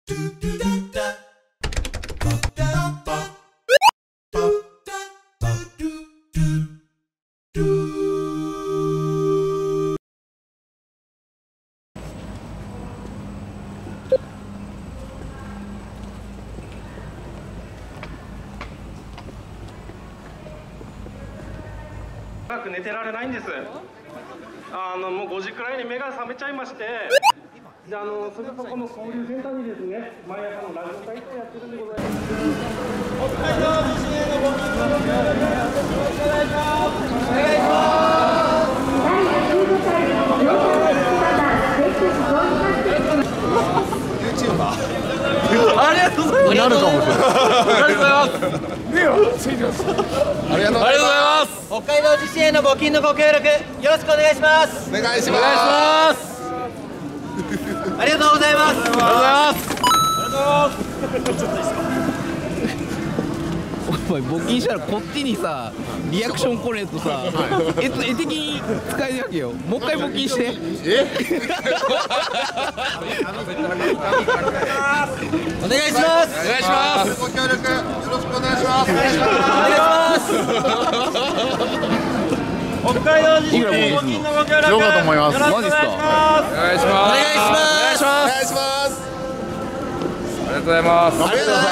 長く寝てられないんです。もう5時くらいに目が覚めちゃいまして、でそれとこの交流センターにですね、毎朝のラジオ体操やってるんでございます。北海道地震へのご協力よろしくお願いします。お願いします。第15回両手のYouTuber ありがとうございます。なるかもしれない。ありがとうございます。ねよ、ついてます。ありがとうございます。 北海道地震への募金のご協力よろしくお願いします。 お願いします。 ありがとうございます。ありがとうございます。 お前募金したらこっちにさリアクション来ねえとさ、絵的に使えるわけよ。もう一回募金して。 お願いします。 お願いします。 ご協力よろしくお願いします。 お願いします。北海道地震への募金のご協力よかと思います。 マジですか。お願いします。 お願いします。 お願いします。 ありがとうございます。 ありがとうございます。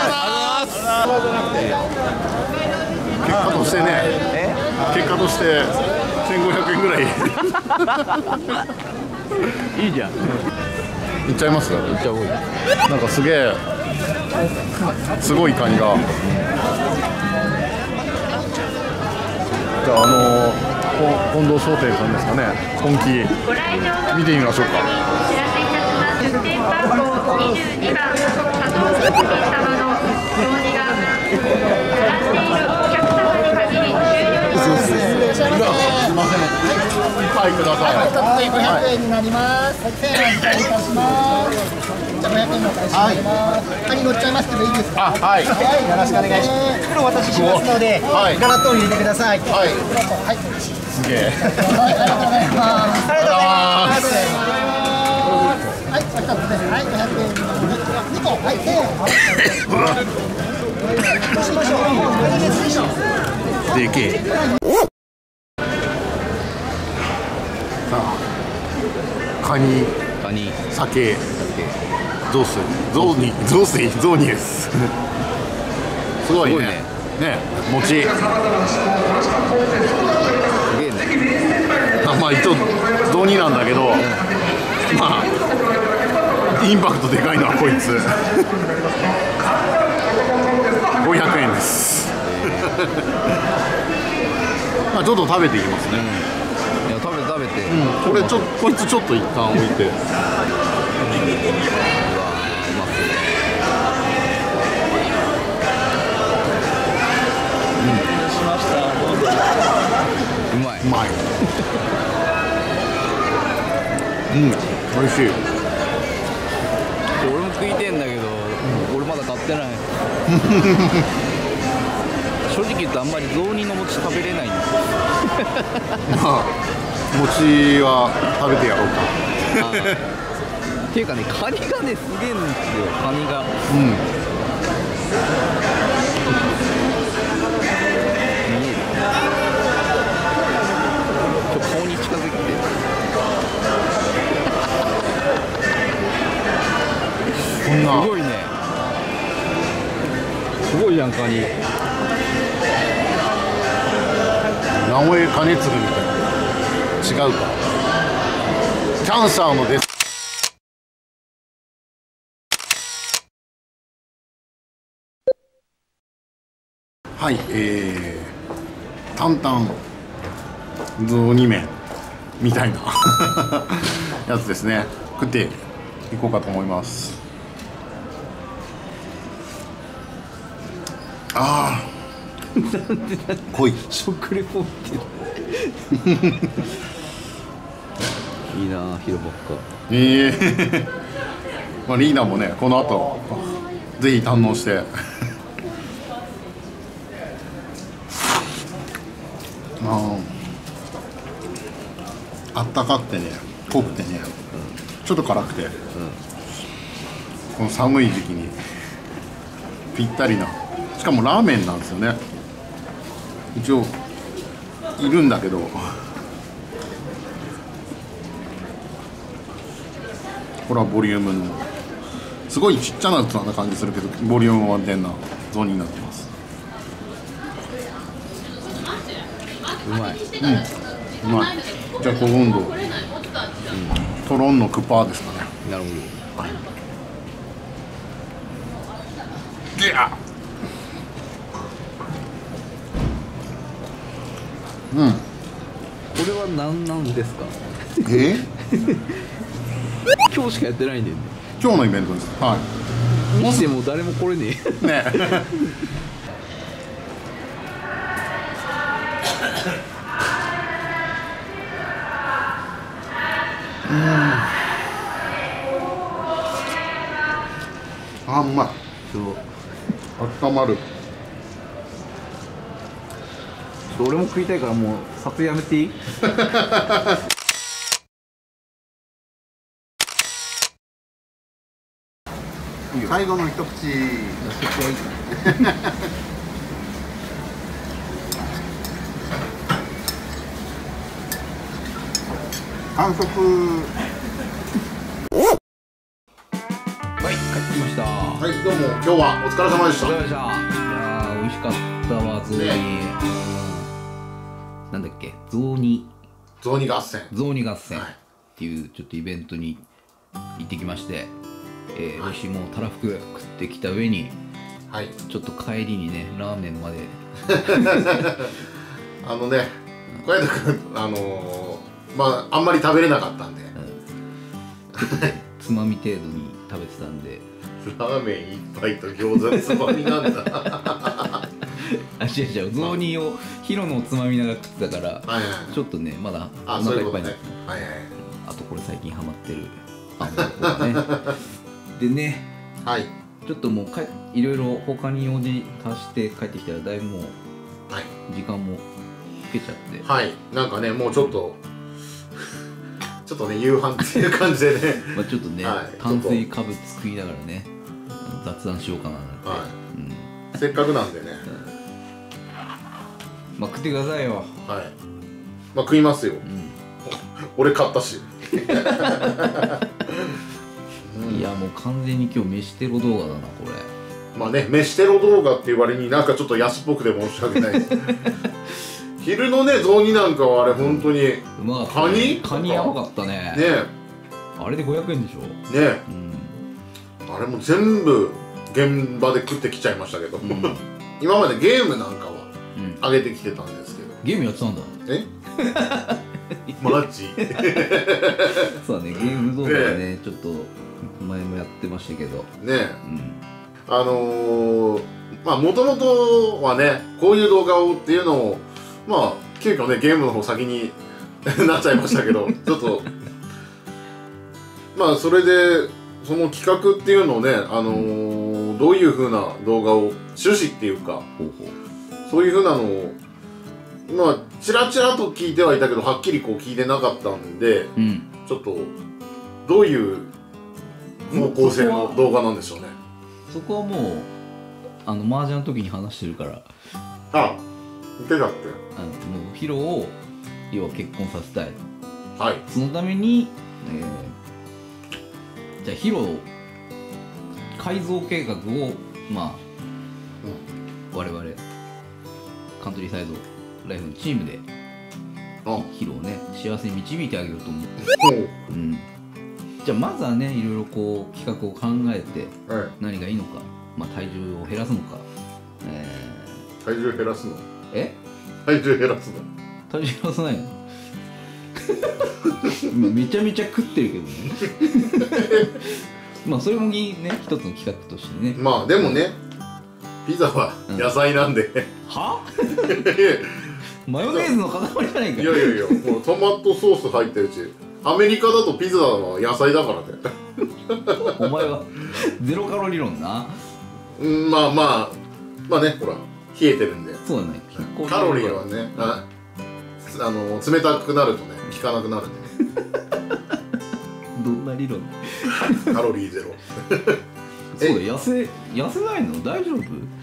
結果としてね、結果として1500円ぐらいいいじゃん。 いっちゃいます。 めっちゃ多い。 なんかすげえすごいカニが。じゃあ近藤商店さんですかね。本気見てみましょうか。 出店番号22番佐藤様の表示が並んでいるお客様に限り終了します。 すいません。はい、ください。 一つで500円になります。1000円お願いいたします。じゃあ500円のお返しになります。カニ乗っちゃいますけどいいですか。 はい。 はい、よろしくお願いします。袋お渡ししますので、 はいガラッと入れてください。 はい。 はい。 すげえ。 はい、ありがとうございます。ありがとうございます。はい、一つです。はい、500円の2個、はい、1000円。どうしましょう。 でけえ。さあ、カニ、酒、雑炊、雑煮です。すごいね。ね、餅。すげえね。まあ一応雑煮なんだけど、まあインパクトでかいのはこいつ。500円です。まあちょっと食べていきますね。 いや食べて。 こいつちょっと一旦置いて。 うまい。 うまい。美味しい。 俺も食いてんだけど、俺まだ買ってない。正直言うとあんまり雑煮の餅食べれないんですよ。 まあ餅は食べてやろうか。 っていうかね、カニがねすげえんですよ。カニが。見える。顔に近づいて。 こんなすごいね。すごいじゃんカニ。 名古屋金継ぐみたいな。違うか。キャンサーのです。はい、担々雑煮麺みたいなやつですね。食っていこうかと思います。ああ濃い。 食レポっていいな、広場っか。 まあリーダーもね、この後ぜひ堪能してあったかくてね、濃くてね、ちょっと辛くて、 この寒い時期にぴったりな、しかもラーメンなんですよね。一応いるんだけど、これはボリュームのすごいちっちゃな器な感じするけど、ボリューム満点な雑煮になってます。 うまい。 うまい。じゃあ今度、トロンのクパーですかね。 なるほど。 でやこれは何なんですか。今日しかやってないんだよね。 今日のイベントです。はもしも誰も来れねい。ね。あ、うまい。温まる。 俺も食いたいからもう撮影やめていい？ 最後の一口。完食。 はい、帰ってきました。 はい、どうも今日はお疲れ様でした。 お疲れ様でした。いやー、美味しかったわ、雑煮。なんだっけ、雑煮合戦。 雑煮合戦っていうちょっとイベントに行ってきまして、美味しいものたらふく食ってきた上に、 はい。 ちょっと帰りにね、ラーメンまで。 小枝君、まあ、あんまり食べれなかったんで、 つまみ程度に食べてたんで。 ラーメン一杯と餃子つまみなんだ。 あ、違う、雑煮をヒロのつまみながら食ってたから、 はいはいはい、 ちょっとね、まだおそう腹いうっぱいになって。 いことね。はいはい。 あとこれ最近ハマってるあのね。でね、 はい。 ちょっともういろいろ他に用事足して帰ってきたらだいぶもうはい。 時間もけちゃって、 はい。なんかね、もうちょっとね、夕飯っていう感じでね。 まあちょっとね、 はい、 炭水化物食いながらね、雑談しようかななんて、 はい。せっかくなんでね。 まあ食ってくださいよ。 はい。まあ食いますよ。俺買ったし。 いやもう完全に今日飯テロ動画だなこれ。 まあね、飯テロ動画っていう割になんかちょっと安っぽくて申し訳ないです。昼のね、雑煮なんかはあれ本当にうまかった、ね、カニやばかったね。 ねあれで500円でしょ。 ね、あれも全部現場で食ってきちゃいましたけど、今までゲームなんかは上げてきてたんですけど、 ゲームやってたんだ。 マジそうだね、ゲーム動画はね、ちょっと前もやってましたけどね、まあもともとはね、こういう動画をっていうのをまあ急遽ね、ゲームの方先になっちゃいましたけど、ちょっとまあそれでその企画っていうのをね、どういう風な動画を趣旨っていうか、そういう風なのをまあチラチラと聞いてはいたけど、はっきりこう聞いてなかったんで、ちょっとどういう方向性の動画なんでしょうね。 そこはもう麻雀の時に話してるから。 あ、言ってたっけ。 もうヒロを要は結婚させたい。 はい。 そのために、じゃあヒロ改造計画をまあ、我々カントリーサイドライフのチームでヒロをね幸せに導いてあげようと思って、じゃあまずはね、いろいろこう企画を考えて、何がいいのか、まあ体重を減らすのか、 体重減らすの？ 体重減らすの？ 体重減らさないの？今めちゃめちゃ食ってるけどね。まあそれもね、一つの企画としてね。 まあでもね、ピザは野菜なんで、 は？マヨネーズの塊じゃないか。 いやもうトマトソース入ってるし、アメリカだとピザは野菜だからね。 お前はゼロカロリー論な。 まあね、ほら冷えてるんで。 そうだね。 カロリーはね、冷たくなるとね効かなくなるんで。 どんな理論？ カロリーゼロ。 そうだ、痩せないの大丈夫？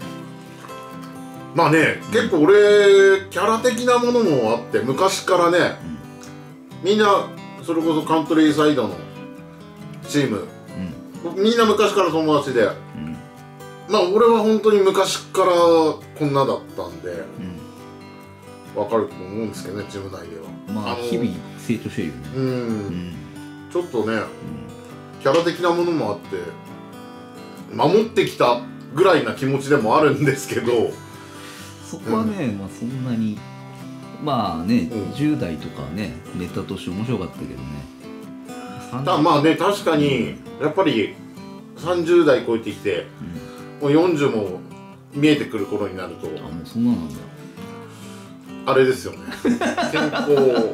まあね、結構俺キャラ的なものもあって昔からね、みんなそれこそカントリーサイドのチーム、みんな昔から友達で、まあ俺は本当に昔からこんなだったんで、わかると思うんですけどね、チーム内では。 まあ日々成長してるよね。 ちょっとね、キャラ的なものもあって守ってきたぐらいな気持ちでもあるんですけど、 そこはね、まあそんなにまあね、10代とかねネタとして面白かったけどね。 ただまあね、確かにやっぱり30代超えてきて、もう40も見えてくる頃になると、 あ、もうそんななんだ。 あれですよね、健康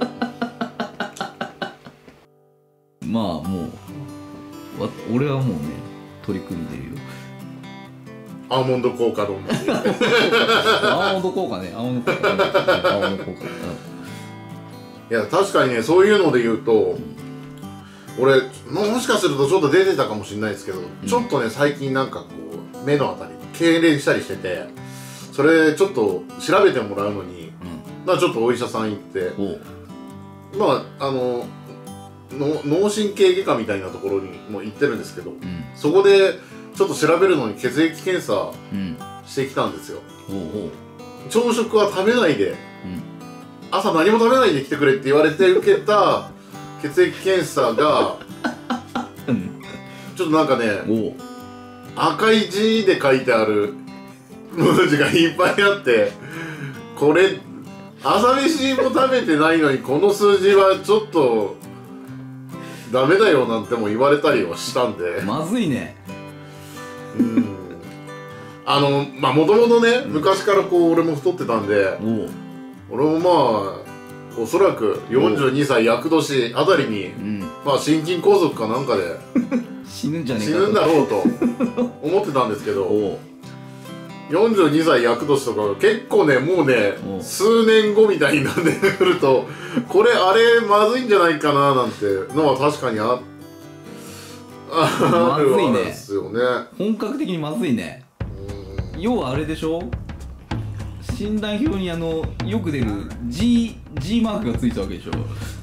まあもう俺はもうね取り組んでるよ。 アーモンド効果丼アーモンド効果ね、アーモンド効果、アーモンド効果。 いや確かにね、そういうので言うと、俺もしかするとちょっと出てたかもしれないですけど、ちょっとね最近なんかこう目のあたり痙攣したりしてて、それちょっと調べてもらうのに、まあちょっとお医者さん行って、まあ脳神経外科みたいなところにも行ってるんですけど、そこでちょっと調べるのに血液検査してきたんですよ。朝食は食べないで、朝何も食べないで来てくれって言われて受けた血液検査がちょっとなんかね、赤い字で書いてある文字がいっぱいあって、これ朝飯も食べてないのにこの数字はちょっとダメだよなんても言われたりはしたんで、 まずいね。 まあもともとね、昔からこう俺も太ってたんで、俺もまあおそらく42歳厄年あたりに、まあ心筋梗塞かなんかで死ぬんじゃねえか、 死ぬんだろうと思ってたんですけど、42歳厄年とか結構ね、もうね数年後みたいになってくると、これあれまずいんじゃないかななんてのは確かにあるわけですよね。 本格的にまずいね。要はあれでしょ、診断表によく出る G マークがついたわけでしょ。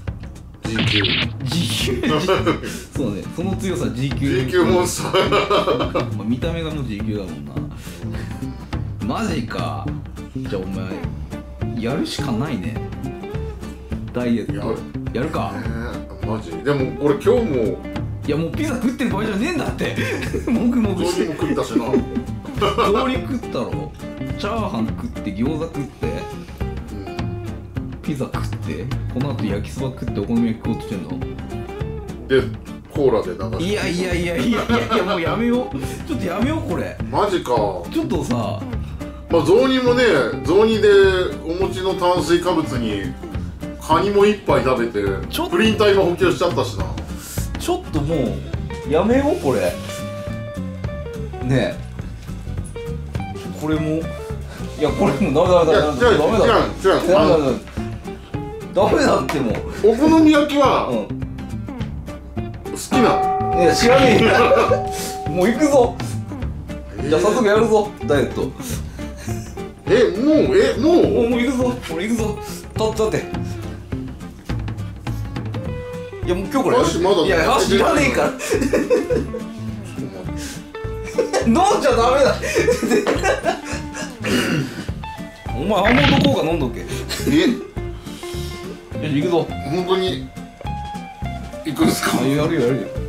GQ そうね、その強さ GQ モンスターまあ見た目がもう GQ だもんな。マジか。じゃあお前やるしかないね、ダイエットやるか。 マジでも俺今日もいやもうピザ食ってる場合じゃねえんだってもぐもぐしても食ったしな氷食ったろ、チャーハン食って餃子食って、ピザ食って、この後焼きそば食ってお好み焼き食おうとしてんのでコーラで流して。 いやもうやめよう、ちょっとやめようこれ。 マジか。 ちょっとさ、 まあ雑煮もね、雑煮でお餅の炭水化物にカニも一杯食べてプリン体も補給しちゃったしな。 ちょっともうやめようこれねえ。これもいやこれもダメだってもうお好み焼きは好きなの？ いや知らねえよもう行くぞ、じゃあ早速やるぞダイエット。もう行くぞ、俺行くぞ、立っていやもう今日これいや箸いらねえから飲んじゃダメだお前アーモンド効果飲んどけ。よし行くぞ。 本当に行くんすか？ やるよ